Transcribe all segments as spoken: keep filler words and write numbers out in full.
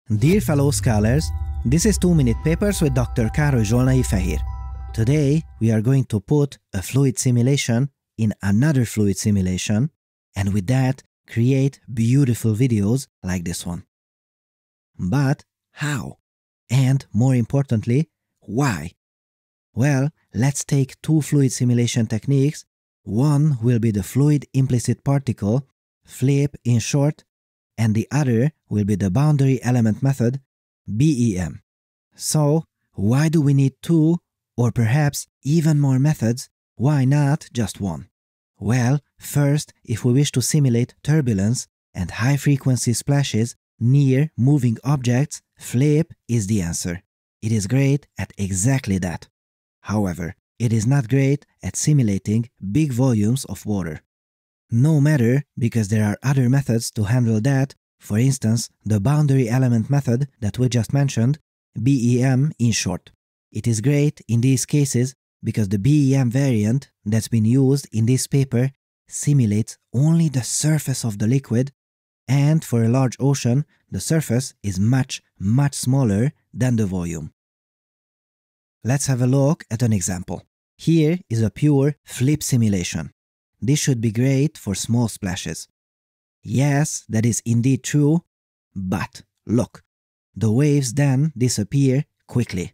Dear fellow scholars, this is two minute Papers with Doctor Károly Zsolnai Fehér. Today we are going to put a fluid simulation in another fluid simulation, and with that create beautiful videos like this one. But how? And more importantly, why? Well, let's take two fluid simulation techniques. One will be the fluid implicit particle, FLIP in short, and the other will be the boundary element method, B E M. So, why do we need two, or perhaps even more methods? Why not just one? Well, first, if we wish to simulate turbulence and high-frequency splashes near moving objects, FLIP is the answer. It is great at exactly that. However, it is not great at simulating big volumes of water. No matter, because there are other methods to handle that, for instance, the boundary element method that we just mentioned, B E M in short. It is great in these cases because the B E M variant that's been used in this paper simulates only the surface of the liquid, and for a large ocean, the surface is much, much smaller than the volume. Let's have a look at an example. Here is a pure FLIP simulation. This should be great for small splashes. Yes, that is indeed true, but look, the waves then disappear quickly.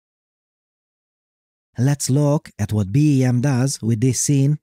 Let's look at what B E M does with this scene.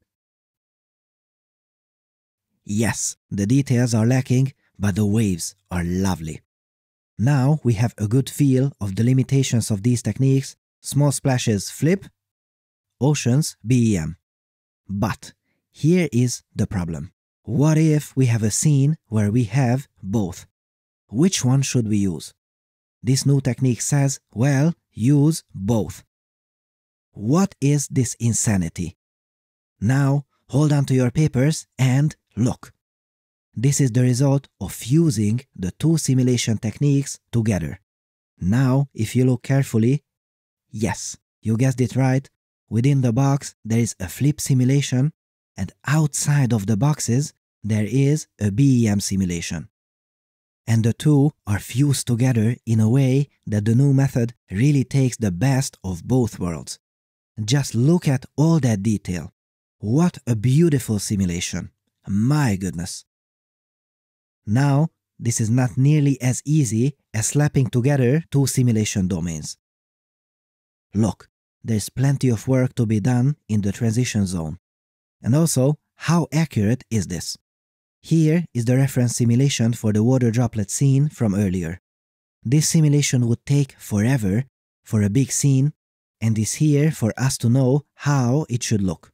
Yes, the details are lacking, but the waves are lovely. Now we have a good feel of the limitations of these techniques. Small splashes FLIP, oceans B E M. But here is the problem. What if we have a scene where we have both? Which one should we use? This new technique says, well, use both. What is this insanity? Now, hold on to your papers and look. This is the result of fusing the two simulation techniques together. Now, if you look carefully, yes, you guessed it right, within the box there is a FLIP simulation, and outside of the boxes there is a B E M simulation. And the two are fused together in a way that the new method really takes the best of both worlds. Just look at all that detail. What a beautiful simulation. My goodness. Now, this is not nearly as easy as slapping together two simulation domains. Look, there's plenty of work to be done in the transition zone. And also, how accurate is this? Here is the reference simulation for the water droplet scene from earlier. This simulation would take forever for a big scene, and is here for us to know how it should look.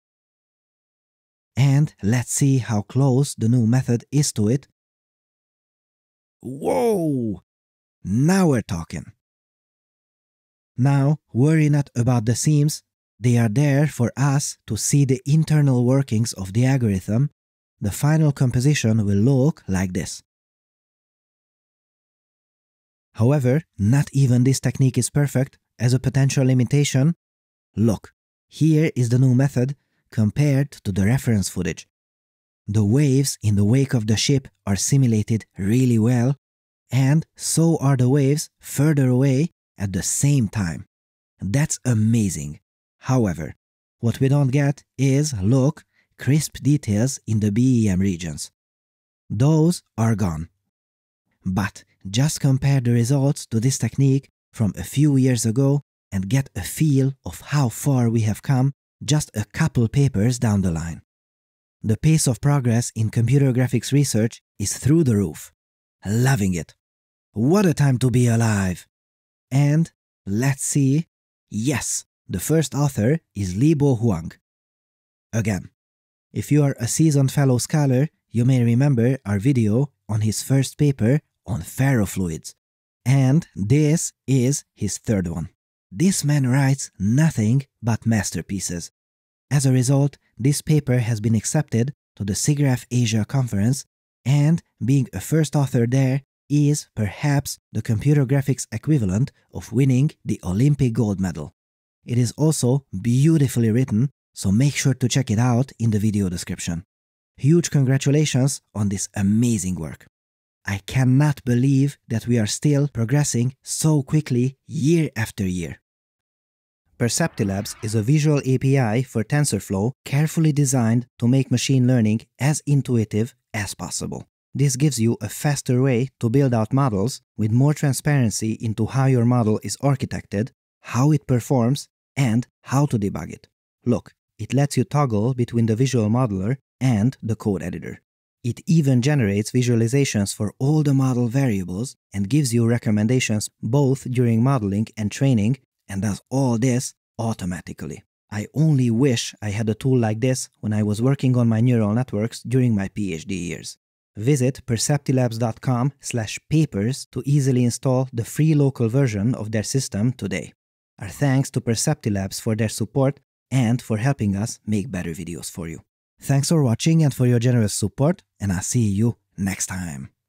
And let's see how close the new method is to it. Whoa! Now we're talking. Now, worry not about the seams. They are there for us to see the internal workings of the algorithm. The final composition will look like this. However, not even this technique is perfect. As a potential limitation, look, here is the new method compared to the reference footage. The waves in the wake of the ship are simulated really well, and so are the waves further away at the same time. That's amazing. However, what we don't get is, look, crisp details in the B E M regions. Those are gone. But just compare the results to this technique from a few years ago and get a feel of how far we have come just a couple papers down the line. The pace of progress in computer graphics research is through the roof. Loving it. What a time to be alive! And let's see, yes, the first author is Libo Huang. Again, if you are a seasoned fellow scholar, you may remember our video on his first paper on ferrofluids. And this is his third one. This man writes nothing but masterpieces. As a result, this paper has been accepted to the SIGGRAPH Asia conference, and being a first author there is perhaps the computer graphics equivalent of winning the Olympic gold medal. It is also beautifully written, so make sure to check it out in the video description. Huge congratulations on this amazing work. I cannot believe that we are still progressing so quickly year after year. Perceptilabs is a visual A P I for TensorFlow carefully designed to make machine learning as intuitive as possible. This gives you a faster way to build out models with more transparency into how your model is architected, how it performs, and how to debug it. Look, it lets you toggle between the visual modeler and the code editor. It even generates visualizations for all the model variables and gives you recommendations both during modeling and training, and does all this automatically. I only wish I had a tool like this when I was working on my neural networks during my PhD years. Visit perceptilabs dot com slash papers to easily install the free local version of their system today. Our thanks to Perceptilabs for their support and for helping us make better videos for you. Thanks for watching and for your generous support, and I'll see you next time.